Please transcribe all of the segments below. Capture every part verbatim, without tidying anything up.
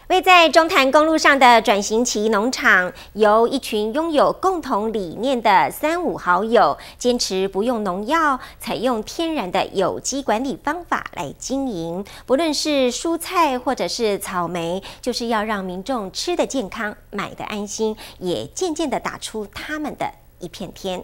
位在中潭公路上的转型期农场，由一群拥有共同理念的三五好友，坚持不用农药，采用天然的有机管理方法来经营。不论是蔬菜或者是草莓，就是要让民众吃得健康，买得安心，也渐渐地打出他们的一片天。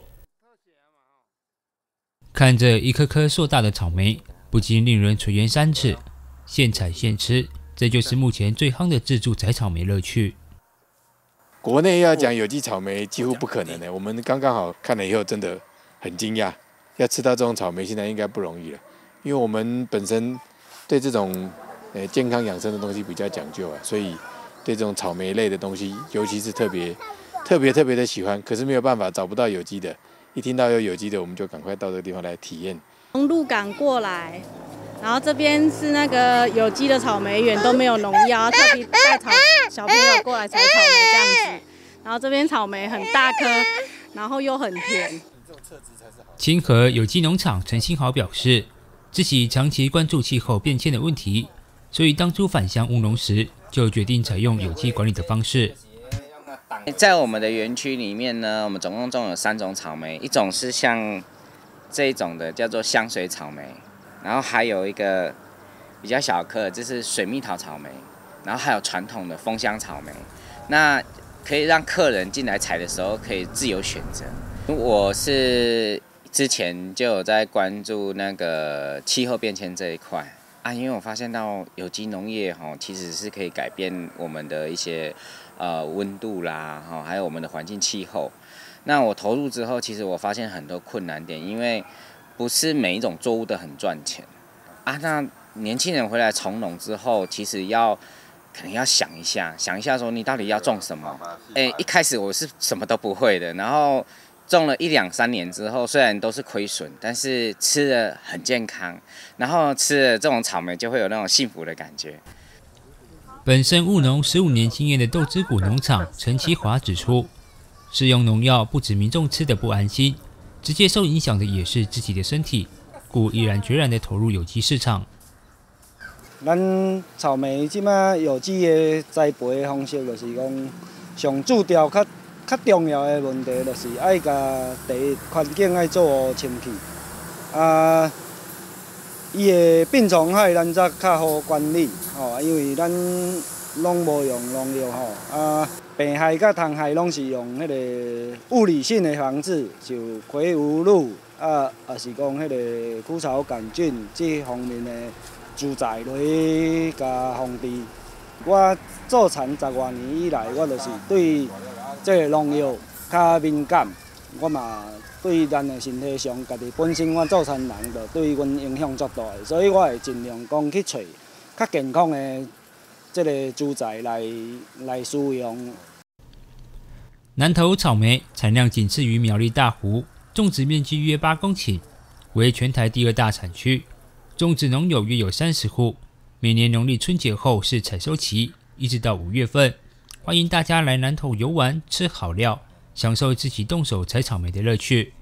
看着一颗颗硕大的草莓，不禁令人垂涎三尺。现采现吃，这就是目前最夯的自助采草莓乐趣。 国内要讲有机草莓几乎不可能的，我们刚刚好看了以后，真的很惊讶。要吃到这种草莓，现在应该不容易了，因为我们本身对这种呃健康养生的东西比较讲究啊，所以对这种草莓类的东西，尤其是特别特别特别的喜欢。可是没有办法，找不到有机的。一听到有有机的，我们就赶快到这个地方来体验。 从鹿港过来。然后这边是那个有机的草莓园，都没有农药，特别带草小朋友过来采草莓这样子。然后这边草莓很大颗，然后又很甜。 清河有机农场陈新豪表示，自己长期关注气候变迁的问题，所以当初返乡务农时，就决定采用有机管理的方式。 在我们的园区里面呢，我们总共种有三种草莓，一种是像这一种的，叫做香水草莓。然后还有一个比较小颗的，这是水蜜桃草莓，然后还有传统的枫香草莓，那可以让客人进来采的时候可以自由选择。我是之前就有在关注那个气候变迁这一块啊，因为我发现到有机农业哈，其实是可以改变我们的一些呃温度啦，哈，还有我们的环境气候。那我投入之后，其实我发现很多困难点，因为不是每一种作物都很赚钱啊。那年轻人回来从农之后，其实要可能要想一下，想一下说你到底要种什么。哎，一开始我是什么都不会的，然后种了一两三年之后，虽然都是亏损，但是吃的很健康，然后吃了这种草莓就会有那种幸福的感觉。 本身务农十五年经验的豆之谷农场陈其华指出，使用农药不止民众吃得不安心，直接受影响的也是自己的身体，故毅然决然地投入有机市场。 咱草莓即马有机的栽培的方式，就是讲上主要较较重要的问题，就是爱甲地环境爱做清气。啊，伊的病虫害咱则较好管理，吼，因为咱拢无用农药吼，啊。病害甲虫害拢是用迄个物理性的防治，就葵无露啊，也是讲迄个枯草杆菌这方面的助材落去甲防治。我做田十多年以来，我就是对这个农药较敏感，我嘛对咱的身体上，家己本身我做田人，就对阮影响足大的，所以我会尽量讲去找较健康的这个主材来来使用。 南投草莓产量仅次于苗栗大湖，种植面积约八公顷，为全台第二大产区。种植农友约有三十户，每年农历春节后是采收期，一直到五月份。欢迎大家来南投游玩，吃好料，享受自己动手采草莓的乐趣。